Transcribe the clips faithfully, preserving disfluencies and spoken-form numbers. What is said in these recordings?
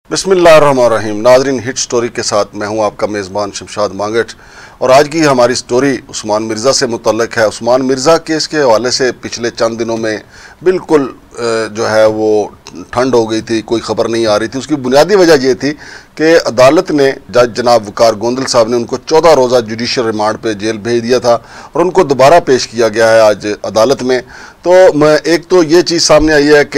बिस्मिल्लाहिर्रहमानिर्रहीम। नाज़रीन, hit story के साथ मैं हूं आपका मेज़बान शमशाद मांगट और आज की हमारी स्टोरी उस्मान मिर्ज़ा से मुतल्लिक है। उस्मान मिर्ज़ा केस के हवाले से पिछले चंद दिनों में बिल्कुल जो है वो ठंड हो गई थी, कोई ख़बर नहीं आ रही थी। उसकी बुनियादी वजह यह थी कि अदालत ने जज जनाब वकार गोंदल साहब ने उनको चौदह रोज़ा जुडिशल रिमांड पे जेल भेज दिया था और उनको दोबारा पेश किया गया है आज अदालत में। तो मैं एक तो ये चीज़ सामने आई है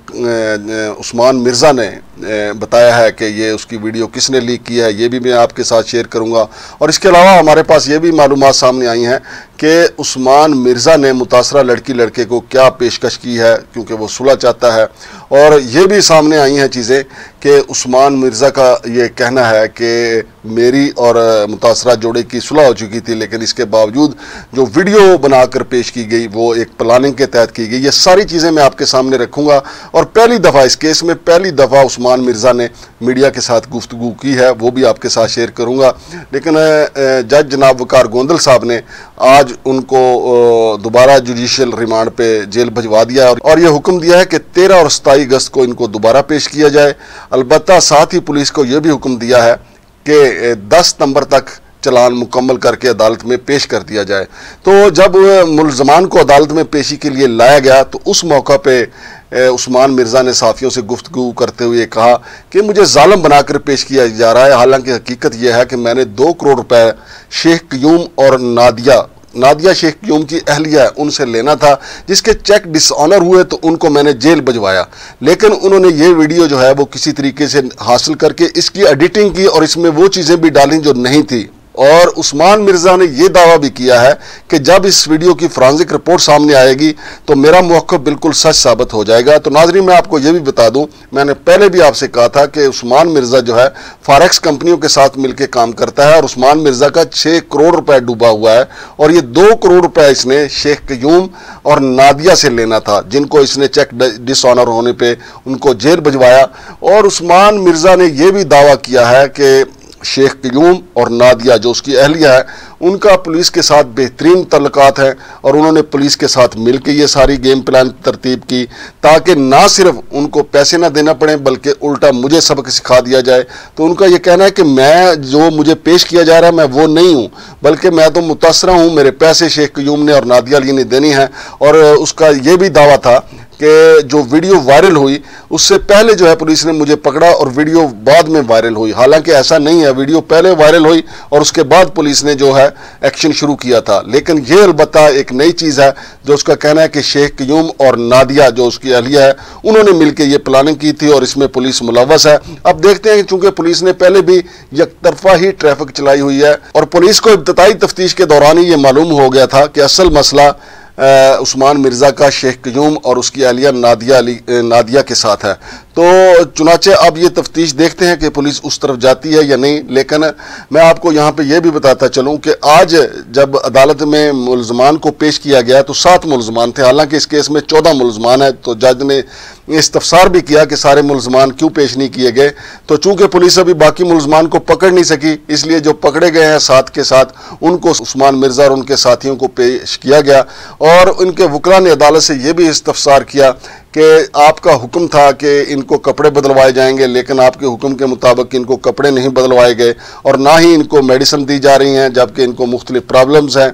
कि उस्मान मिर्ज़ा ने बताया है कि ये उसकी वीडियो किसने लीक की है, ये भी मैं आपके साथ शेयर करूँगा। और इसके अलावा हमारे पास ये भी मालूमात सामने आई हैं कि उस्मान मिर्ज़ा ने मुतासरा लड़की लड़के को क्या पेशकश की है, क्योंकि वो सुलह चाहता है। और ये भी सामने आई हैं चीज़ें कि उस्मान मिर्ज़ा का ये कहना है कि मेरी और मुतासरा जोड़े की सुलह हो चुकी थी, लेकिन इसके बावजूद जो वीडियो बनाकर पेश की गई वो एक प्लानिंग के तहत की गई। ये सारी चीज़ें मैं आपके सामने रखूँगा और पहली दफ़ा इस केस में पहली दफ़ा उस्मान मिर्ज़ा ने मीडिया के साथ गुफ्तगू की है, वो भी आपके साथ शेयर करूँगा। लेकिन जज जनाब वकार गोंदल साहब ने आज उनको दोबारा जुडिशल रिमांड पे जेल भिजवा दिया है और ये हुक्म दिया है कि तेरह और सताईस अगस्त को इनको दोबारा पेश किया जाए। अलबत्ता साथ ही पुलिस को यह भी हुक्म दिया है कि दस सितंबर तक चलान मुकम्मल करके अदालत में पेश कर दिया जाए। तो जब मुलजमान को अदालत में पेशी के लिए लाया गया तो उस मौका पे उस्मान मिर्ज़ा ने साथियों से गुफ्तगू करते हुए कहा कि मुझे जालिम बनाकर पेश किया जा रहा है। हालांकि हकीकत यह है कि मैंने दो करोड़ रुपए शेख क्यूम और नादिया नादिया शेख क्यूम की अहलिया है उनसे लेना था, जिसके चेक डिसऑनर हुए तो उनको मैंने जेल भिजवाया। लेकिन उन्होंने ये वीडियो जो है वो किसी तरीके से हासिल करके इसकी एडिटिंग की और इसमें वो चीज़ें भी डाली जो नहीं थी। और उस्मान मिर्ज़ा ने यह दावा भी किया है कि जब इस वीडियो की फॉरेंसिक रिपोर्ट सामने आएगी तो मेरा मौक़िफ़ बिल्कुल सच साबित हो जाएगा। तो नाज़रीन, मैं आपको यह भी बता दूं, मैंने पहले भी आपसे कहा था कि उस्मान मिर्ज़ा जो है फॉरेक्स कंपनियों के साथ मिलकर काम करता है और उस्मान मिर्ज़ा का छः करोड़ रुपए डूबा हुआ है और ये दो करोड़ रुपए इसने शेख क्यूम और नादिया से लेना था, जिनको इसने चेक डिसऑनर होने पर उनको जेल भिजवाया। और उस्मान मिर्ज़ा ने यह भी दावा किया है कि शेख क्यूम और नादिया जो उसकी अहलिया है उनका पुलिस के साथ बेहतरीन तल्लुकात हैं और उन्होंने पुलिस के साथ मिलकर ये सारी गेम प्लान तरतीब की ताकि ना सिर्फ उनको पैसे ना देना पड़े बल्कि उल्टा मुझे सबक सिखा दिया जाए। तो उनका ये कहना है कि मैं जो मुझे पेश किया जा रहा है मैं वो नहीं हूँ, बल्कि मैं तो मुतासरा हूँ, मेरे पैसे शेख क्यूम ने और नादिया अली ने देनी है। और उसका ये भी दावा था कि जो वीडियो वायरल हुई उससे पहले जो है पुलिस ने मुझे पकड़ा और वीडियो बाद में वायरल हुई। हालांकि ऐसा नहीं है, वीडियो पहले वायरल हुई और उसके बाद पुलिस ने जो है एक्शन शुरू किया था। लेकिन ये अलबत्ता एक नई चीज़ है जो उसका कहना है कि शेख क्यूम और नादिया जो उसकी अहलिया है उन्होंने मिलकर ये प्लानिंग की थी और इसमें पुलिस मुलव्वस है। अब देखते हैं कि चूंकि पुलिस ने पहले भी यकतरफा ही ट्रैफिक चलाई हुई है और पुलिस को इब्तदाई तफ्तीश के दौरान ही ये मालूम हो गया था कि असल मसला उस्मान मिर्ज़ा का शेख क्यूम और उसकी अहलिया नादिया अली नादिया के साथ है। तो चुनाचे अब ये तफ्तीश देखते हैं कि पुलिस उस तरफ जाती है या नहीं। लेकिन मैं आपको यहाँ पे ये भी बताता चलूँ कि आज जब अदालत में मुलजमान को पेश किया गया तो सात मुलजमान थे। हालांकि इस केस में चौदह मुलजमान है, तो जज ने इस्तफसार भी किया कि सारे मुलजमान क्यों पेश नहीं किए गए। तो चूंकि पुलिस अभी बाकी मुलजमान को पकड़ नहीं सकी, इसलिए जो पकड़े गए हैं सात के साथ उनको उस्मान मिर्ज़ा और उनके साथियों को पेश किया गया। और उनके वकला ने अदालत से ये भी इस्तफसार किया कि आपका हुक्म था कि इनको कपड़े बदलवाए जाएंगे, लेकिन आपके हुक्म के मुताबिक इनको कपड़े नहीं बदलवाए गए और ना ही इनको मेडिसिन दी जा रही हैं, जबकि इनको मुख्तलिफ प्रॉब्लम्स हैं।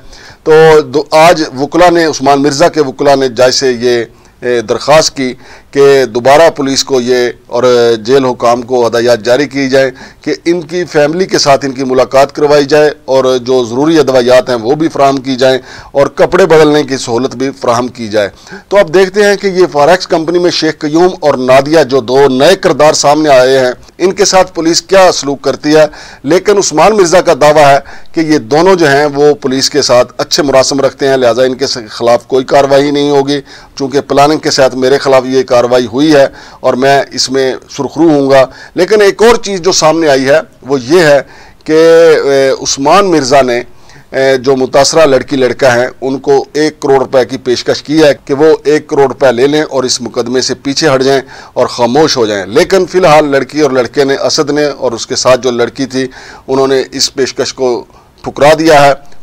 तो आज वकला ने उस्मान मिर्ज़ा के वकला ने जज से ये दरख्वास्त की कि दोबारा पुलिस को ये और जेल हुकाम को हदायत जारी की जाए कि इनकी फैमिली के साथ इनकी मुलाकात करवाई जाए और जो ज़रूरी अदवायात हैं वो भी फराहम की जाएँ और कपड़े बदलने की सहूलत भी फराहम की जाए। तो अब देखते हैं कि ये फॉरेक्स कंपनी में शेख क्यूम और नादिया जो दो नए किरदार सामने आए हैं इनके साथ पुलिस क्या सलूक करती है। लेकिन उस्मान मिर्ज़ा का दावा है कि ये दोनों जो हैं वो पुलिस के साथ अच्छे मुरासम रखते हैं, लिहाजा इनके खिलाफ कोई कार्रवाई नहीं होगी। चूँकि प्लानिंग के साथ मेरे खिलाफ ये कार्रवाई हुई है और मैं इसमें सुरखरू हूँगा। लेकिन एक और चीज़ जो सामने आई है वो ये है कि उस्मान मिर्ज़ा ने जो मुतासरा लड़की लड़का है उनको एक करोड़ रुपए की पेशकश की है कि वो एक करोड़ रुपए ले लें और इस मुकदमे से पीछे हट जाएं और खामोश हो जाएं। लेकिन फ़िलहाल लड़की और लड़के ने, असद ने और उसके साथ जो लड़की थी, उन्होंने इस पेशकश को ठुकरा दिया है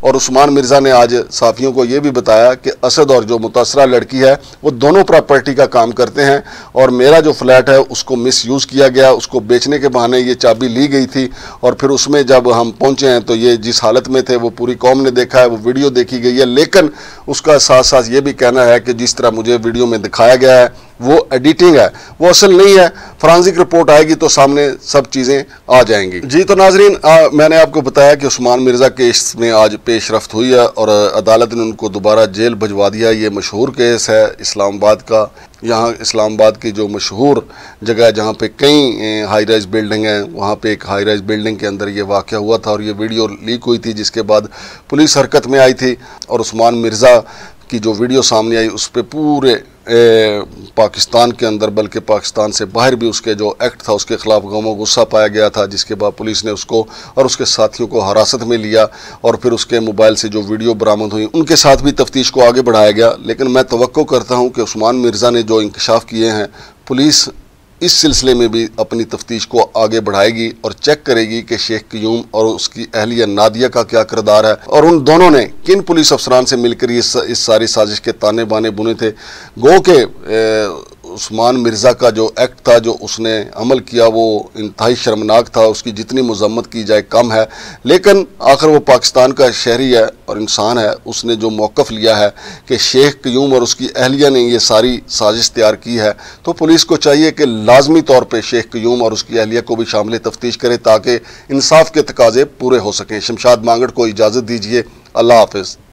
और उस्मान मिर्ज़ा ने आज साफ़ियों को ये भी बताया कि असद और जो मुतासरा लड़की है वो दोनों प्रॉपर्टी का काम करते हैं और मेरा जो फ्लैट है उसको मिस यूज़ किया गया, उसको बेचने के बहाने ये चाबी ली गई थी और फिर उसमें जब हम पहुंचे हैं तो ये जिस हालत में थे वो पूरी कौम ने देखा है, वो वीडियो देखी गई है। लेकिन उसका साथ साथ ये भी कहना है कि जिस तरह मुझे वीडियो में दिखाया गया है वो एडिटिंग है, वो असल नहीं है। फॉरेंसिक रिपोर्ट आएगी तो सामने सब चीज़ें आ जाएंगी। जी तो नाजरीन, आ, मैंने आपको बताया कि उस्मान मिर्ज़ा केस में आज पेशरफ्त हुई है और अदालत ने उनको दोबारा जेल भिजवा दिया। ये मशहूर केस है इस्लामाबाद का। यहाँ इस्लामाबाद की जो मशहूर जगह है जहाँ पे कई हाई राइज बिल्डिंग हैं, वहाँ पे एक हाई राइज बिल्डिंग के अंदर ये वाक़या हुआ था और ये वीडियो लीक हुई थी, जिसके बाद पुलिस हरकत में आई थी और उस्मान मिर्ज़ा की जो वीडियो सामने आई उस पर पूरे ए, पाकिस्तान के अंदर बल्कि पाकिस्तान से बाहर भी उसके जो एक्ट था उसके ख़िलाफ़ गमो गुस्सा पाया गया था, जिसके बाद पुलिस ने उसको और उसके साथियों को हिरासत में लिया और फिर उसके मोबाइल से जो वीडियो बरामद हुई उनके साथ भी तफ्तीश को आगे बढ़ाया गया। लेकिन मैं तवक्को करता हूँ कि उस्मान मिर्ज़ा ने जो इंकशाफ किए हैं, पुलिस इस सिलसिले में भी अपनी तफ्तीश को आगे बढ़ाएगी और चेक करेगी कि शेख क़यूम और उसकी अहलिया नादिया का क्या किरदार है और उन दोनों ने किन पुलिस अफसरान से मिलकर इस, इस सारी साजिश के ताने बाने बुने थे। गो के ए, उस्मान मिर्ज़ा का जो एक्ट था, जो उसने अमल किया, वो इंतहाई शर्मनाक था। उसकी जितनी मजम्मत की जाए कम है, लेकिन आखिर वो पाकिस्तान का शहरी है और इंसान है। उसने जो मौक़िफ़ लिया है कि शेख क़यूम और उसकी अहलिया ने ये सारी साजिश तैयार की है, तो पुलिस को चाहिए कि लाजमी तौर पर शेख क़यूम और उसकी अहलिया को भी शामिल तफ्तीश करे ताकि इंसाफ के तकाजे पूरे हो सकें। शमशाद मांगड़ को इजाज़त दीजिए। अल्लाह हाफ़िज़।